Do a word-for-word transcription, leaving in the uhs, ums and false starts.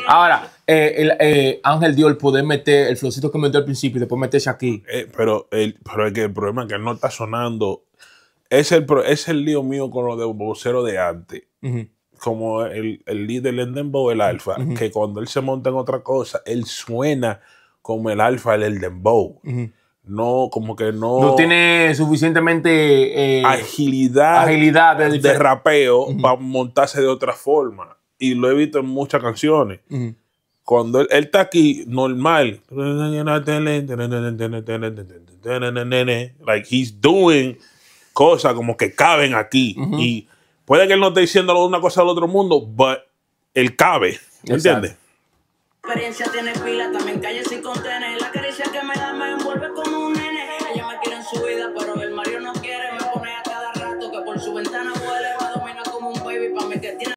Ahora, eh, el, eh, Ángel dio el poder meter el flowcito que metió al principio y después meterse aquí. Eh, pero, el, pero es que el problema es que no está sonando. Es el, pro- es el lío mío con lo de vocero de antes. Uh-huh. Como el, el líder del Dembow, el Alfa, uh-huh. que cuando él se monta en otra cosa, él suena como el Alfa, el, el Dembow. Uh-huh. No, como que no... No tiene suficientemente... Eh, agilidad, agilidad de, de rapeo uh-huh. para montarse de otra forma. Y lo he visto en muchas canciones. Uh-huh. Cuando él, él está aquí, normal. Like, he's doing cosas como que caben aquí. Uh-huh. Y puede que él no esté diciendo una cosa del otro mundo, but él cabe. ¿Me entiendes? Experiencia tiene pila, también calle sin contener. La caricia que me da me envuelve como un nene. Ella me quiere en su vida, pero el Mario no quiere. Me pone a cada rato que por su ventana huele. Va a dominar como un baby, pa' mí que tiene